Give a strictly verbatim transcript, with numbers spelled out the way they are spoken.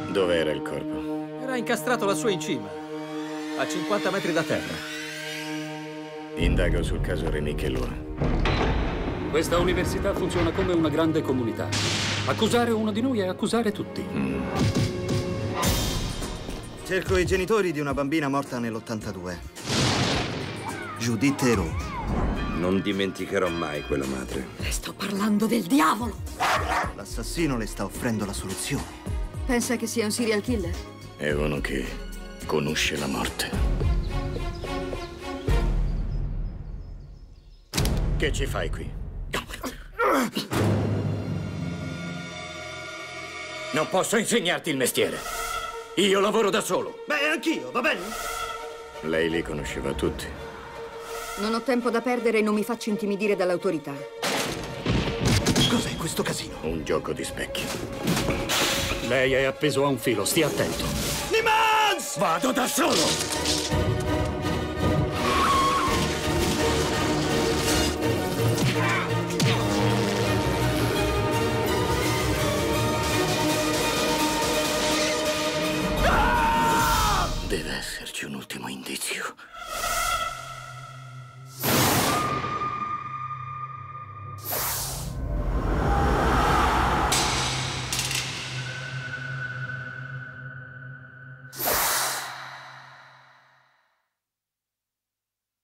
Dov'era il corpo? Era incastrato lassù in cima, a cinquanta metri da terra. Indago sul caso Rémy Kellua. Questa università funziona come una grande comunità. Accusare uno di noi è accusare tutti. Mm. Cerco i genitori di una bambina morta nell'ottantadue. Judith Theroux. Non dimenticherò mai quella madre. Le sto parlando del diavolo! L'assassino le sta offrendo la soluzione. Pensa che sia un serial killer? È uno che conosce la morte. Che ci fai qui? Non posso insegnarti il mestiere. Io lavoro da solo. Beh, anch'io, va bene? Lei li conosceva tutti. Non ho tempo da perdere e non mi faccio intimidire dall'autorità. Cos'è questo casino? Un gioco di specchi. Lei è appeso a un filo, stia attento. Nimans! Vado da solo! Deve esserci un ultimo indizio.